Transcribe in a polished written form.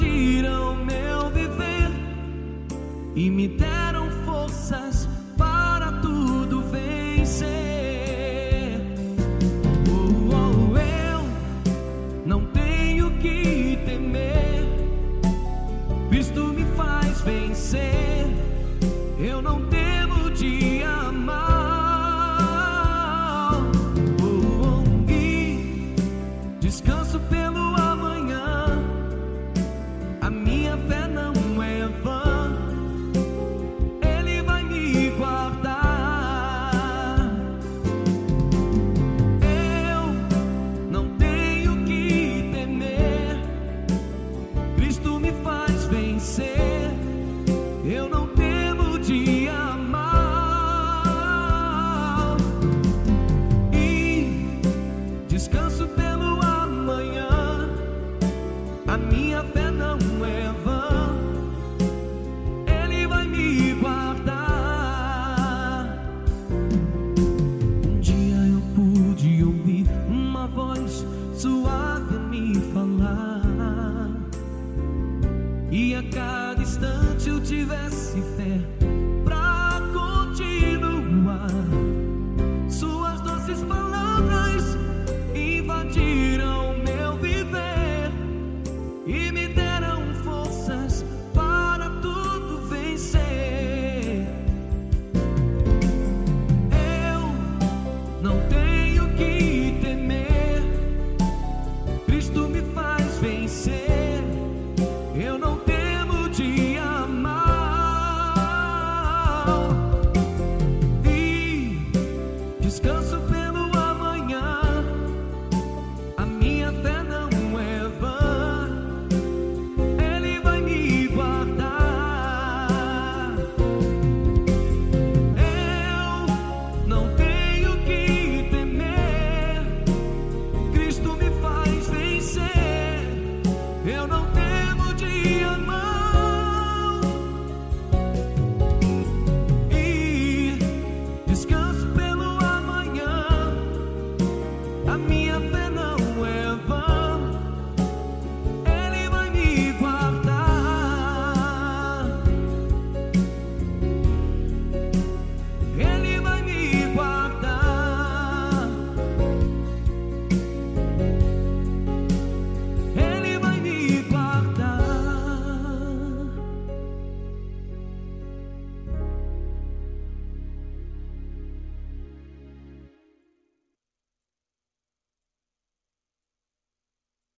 invadiram meu viver e me deram forças para tudo vencer. Eu não tenho que temer, Cristo me faz vencer. Eu não temo de amar. E descanso pelo amanhã. A minha fé não é vã. Ele vai me guardar. Eu não tenho que temer, Cristo me faz vencer. Eu não temo de amar. E descanso pelo amanhã. A minha fé não é vã. Ele vai me guardar. Um dia eu pude ouvir uma voz suave a me falar, e a cada instante eu tivesse fé pra continuar. Suas doces palavras invadiram meu viver e me deram forças para tudo vencer. Eu não tenho que temer, Cristo me faz vencer. Eu não temo de amar. E descanso pelo